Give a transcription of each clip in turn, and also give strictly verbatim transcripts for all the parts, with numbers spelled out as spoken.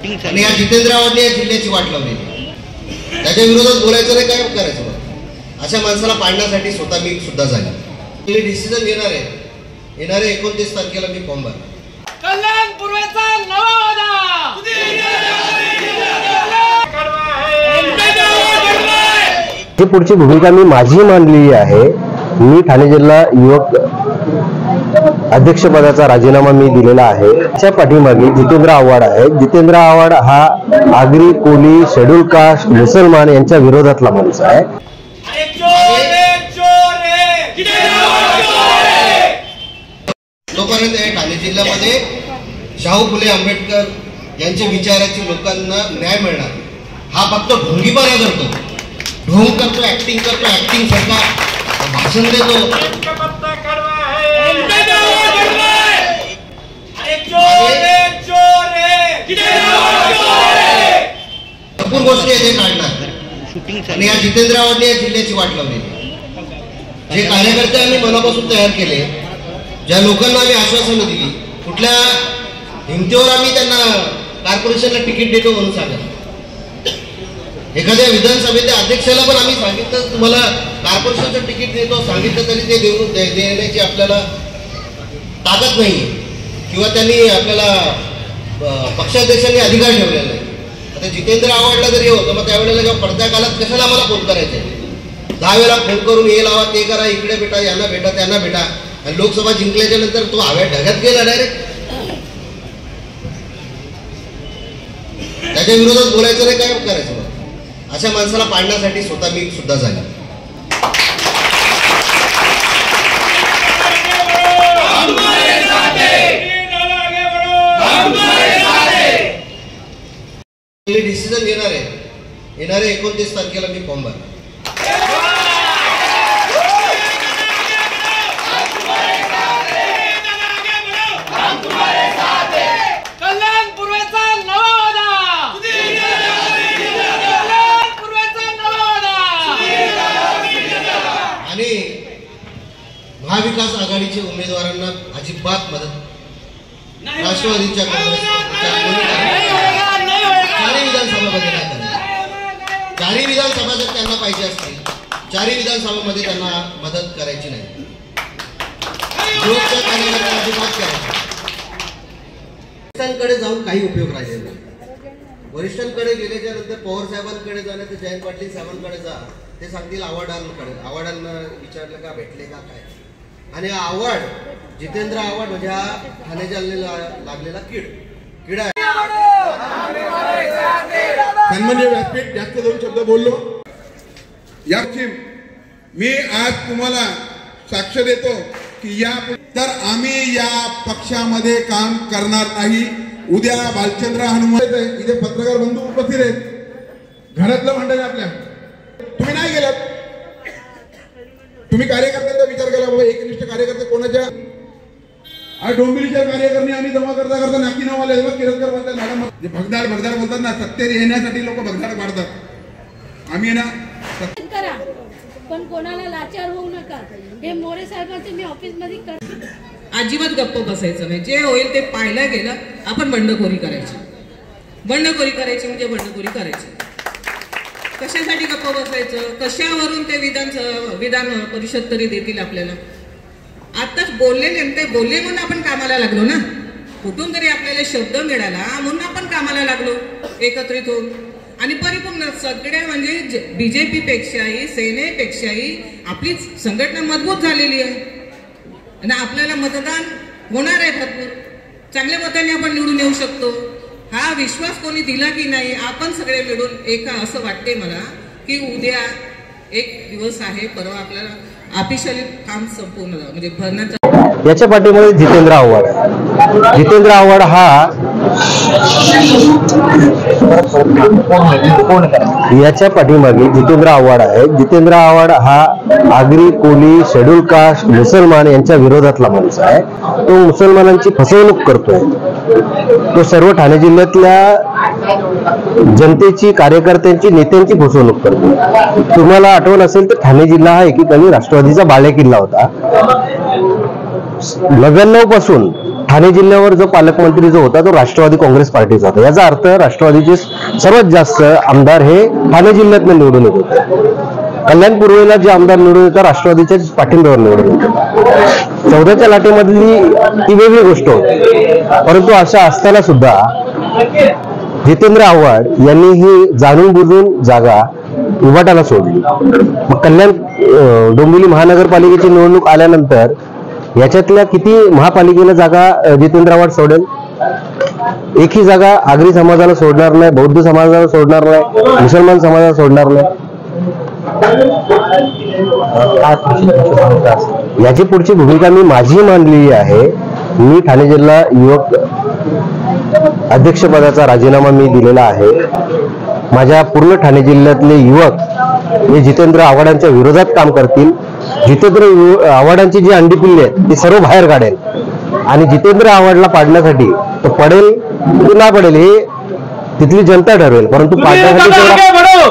आणि या जितेंद्र आव्हाडने या जिल्ह्याची वाट लावलेली, त्याच्या विरोधात बोलायचं नाही, काय करायचं मग अशा माणसाला पाडण्यासाठी स्वतः मी सुद्धा झाले. डिसिजन घेणार आहे, येणाऱ्या एकोणतीस तारखेला मी फॉर्म भरणार. कल्याण पूर्वेचा नवा ही पुढची भूमिका मी माझी मांडलेली आहे. मी ठाणे जिल्हा युवक अध्यक्षपदाचा राजीनामा मी दिलेला आहे. त्याच्या पाठीमागे जितेंद्र आव्हाड आहे. जितेंद्र आव्हाड हा आगरी, कोली, शेड्यूल कास्ट, मुसलमान यांच्या विरोधातला माणूस आहे. तोपर्यंत ठाणे जिल्ह्यामध्ये शाहू फुले आंबेडकर यांच्या विचाराचे लोकांना न्याय मिळणार. हा फक्त ढोंगीपणा करतो, ढोंग करतो, ऍक्टिंग करतो, ऍक्टिंग सारखा भाषण देतो. भरपूर गोष्टी आहे ते काढणार. आणि या जितेंद्र आव्हाडने या जिल्ह्याची वाट लावलेली, जे कार्यकर्ते आम्ही मनापासून तयार केले, ज्या लोकांना आम्ही आश्वासनं दिली, कुठल्या हिमतीवर आम्ही त्यांना कॉर्पोरेशनला तिकीट देतो म्हणून सांगितलं. एखाद्या विधानसभेच्या अध्यक्षाला पण आम्ही सांगितलं तुम्हाला कॉर्पोरेशनचं तिकीट देतो सांगितलं तरी ते देऊन देण्याची आपल्याला ताकद नाही किंवा त्यांनी आपल्याला पक्षाध्यक्षांनी अधिकार ठेवलेला नाही. आता जितेंद्र आव्हाडला जरी होतं मग त्यावेळेला जेव्हा पडत्या काळात कशाला आम्हाला फोन करायचे, दहा वेळा फोन करून हे लावा, ते करा, इकडे भेटा, यांना भेटा, त्यांना भेटा, आणि लोकसभा जिंकल्याच्या नंतर तो हव्या ढगात गेला डायरेक्ट. त्याच्या विरोधात बोलायचं नाही, काय करायचं मग अशा माणसाला पाडण्यासाठी स्वतः मी सुद्धा झाले. डिसिजन घेणार आहे, येणाऱ्या एकोणतीस तारखेला मी फॉर्म भरणार. कल्याण पूर्वेचा नवा आणि महाविकास आघाडीच्या उमेदवारांना अजिबात मदत, राष्ट्रवादीच्या चारही विधानसभामध्ये नाही करणार. चारही विधानसभा जर त्यांना पाहिजे असतील, चारही विधानसभामध्ये त्यांना मदत करायची नाही. विरोधच्या कार्यकर्त्यांना अजिबात करायचं. वरिष्ठांकडे जाऊन काही उपयोग राहिलेला नाही. वरिष्ठांकडे गेल्याच्या नंतर पवार साहेबांकडे जाणं तर जयंत पाटील साहेबांकडे जा, ते सांगतील आव्हाडांकडे. आव्हाडांना विचारलं का, भेटले का, काय. आणि आव्हाड, जितेंद्र आव्हाड म्हणजे हा ठाणे जिल्ह्याला लागलेला कीड किडा आहे. सन्माननीय व्यासपीठ, जास्त दोन शब्द बोललो याची मी आज तुम्हाला साक्ष देतो की या तर आम्ही या पक्षामध्ये काम करणार नाही. उद्या बालचंद्र हनुमान इथे पत्रकार बंधू उपस्थित आहेत, घरातलं भांडण आपल्या, तुम्ही नाही गेलात, तुम्ही कार्यकर्त्यांचा विचार केला बाबा एकनिष्ठ कार्यकर्ते कोणाच्या. आज डोंबिवलीच्या कार्यकर्ते आम्ही जमा करता करता नाकी नावाले किरतकर बोलतात, मॅडम भगदाड भगदाड बोलतात ना, सत्तेत येण्यासाठी लोक भगदाड पाडतात. आम्ही ना करा पण कोणाला लाचार होऊ नका. हे मोरे साहेबांचे मी ऑफिस मध्ये अजिबात गप्प बसायचं नाही. जे होईल ते पाहायला गेलं आपण बंडखोरी करायची. बंडखोरी करायची म्हणजे बंडखोरी करायची. कशासाठी गप्प बसायचं, कशावरून ते विधान विधान परिषद तरी देतील आपल्याला. आताच बोललेले ते बोलले म्हणून आपण कामाला लागलो ना, कुठून तरी आपल्याला शब्द मिळाला म्हणून आपण कामाला लागलो एकत्रित होऊन. आणि परिपूर्ण सगळ्या म्हणजे बीजेपी पेक्षाही सेनेपेक्षाही आपली संघटना मजबूत झालेली आहे आणि आपल्याला मतदान होणार आहे. भरपूर चांगल्या मताने आपण निवडून येऊ शकतो. हा विश्वास कोणी दिला की नाही, आपण सगळे मिळून एका असं वाटते मला की उद्या एक दिवस आहे, परवा आपल्याला ऑफिशियली काम संपूर्ण म्हणजे भरण्याचा. याच्या पाठीमध्ये जितेंद्र आव्हाड आहे. जितेंद्र आव्हाड हा याच्या पाठीमागे जितेंद्र आव्हाड आहे. जितेंद्र आव्हाड हा आगरी, कोली, शेड्यूल कास्ट, मुसलमान यांच्या विरोधातला माणूस आहे. तो मुसलमानांची फसवणूक करतोय. तो सर्व ठाणे जिल्ह्यातल्या जनतेची, कार्यकर्त्यांची, नेत्यांची फसवणूक करतो. तुम्हाला आठवण असेल तर ठाणे जिल्हा हा एकीकडे राष्ट्रवादीचा बालेकिल्ला होता. नव्याण्णव पासून ठाणे जिल्ह्यावर जो पालकमंत्री जो होता तो राष्ट्रवादी काँग्रेस पार्टीचा होता. याचा अर्थ राष्ट्रवादीचे सर्वात जास्त आमदार हे ठाणे जिल्ह्यातून निवडून येत होते. कल्याण पूर्वेला जे आमदार निवडून येतात राष्ट्रवादीच्या पाठिंब्यावर निवडून येतात. चौदाच्या लाटेमधली ती वेगळी गोष्ट होती. परंतु अशा असताना सुद्धा जितेंद्र आव्हाड यांनी ही जाणून बुजून जागा उभाटाला सोडली. मग कल्याण डोंबिवली महानगरपालिकेची निवडणूक आल्यानंतर याच्यातल्या किती महापालिकेला जागा जितेंद्र आव्हाड सोडेल? एकही जागा आगरी समाजाला सोडणार नाही, बौद्ध समाजाला सोडणार नाही, मुसलमान समाजाला सोडणार नाही. याची पुढची भूमिका मी माझी मांडलेली आहे. मी ठाणे जिल्हा युवक अध्यक्षपदाचा राजीनामा मी दिलेला आहे. माझ्या पूर्ण ठाणे जिल्ह्यातले युवक हे जितेंद्र आव्हाडांच्या विरोधात काम करतील. जितेंद्र आव्हाडांची जी अंडी पिल्ली आहेत ती सर्व बाहेर काढेल आणि जितेंद्र आव्हाडला पाडण्यासाठी तो पडेल की ना पडेल हे तिथली जनता ठरवेल. परंतु पाडण्यासाठी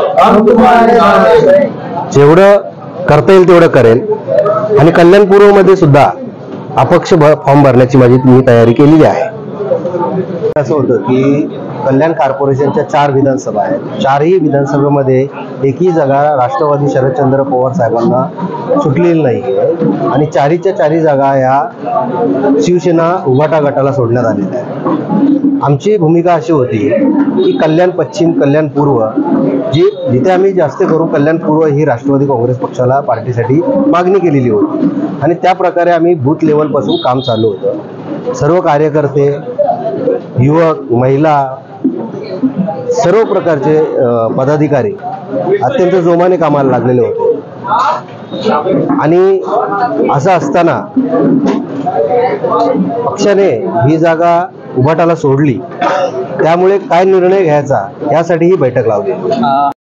जेवढं करता येईल तेवढं करेल. आणि कल्याण पूर्वमध्ये सुद्धा अपक्ष फॉर्म भरण्याची माझी मी तयारी केलेली आहे. असं होतं की कल्याण कॉर्पोरेशनच्या चार विधानसभा आहेत. चारही विधानसभेमध्ये एकही जागा राष्ट्रवादी शरदचंद्र पवार साहेबांना सुटलेली नाही आहे आणि चारीच्या चारी जागा या शिवसेना उभाटा गटाला सोडण्यात आलेल्या आहेत. आमची भूमिका अशी होती की कल्याण पश्चिम कल्याण पूर्व जी जिथे आम्ही जास्त करून कल्याण पूर्व ही राष्ट्रवादी काँग्रेस पक्षाला पार्टीसाठी मागणी केलेली होती आणि त्या प्रकारे आम्ही बूथ लेवलपासून काम चालू होतं. सर्व कार्यकर्ते, युवक, महिला, सर्व प्रकारचे पदाधिकारी अत्यंत जोमाने कामाला लागलेले होते. आणि असं असताना पक्षाने ही जागा उभाटाला सोडली. त्यामुळे काय निर्णय घ्यायचा यासाठी ही बैठक लावली.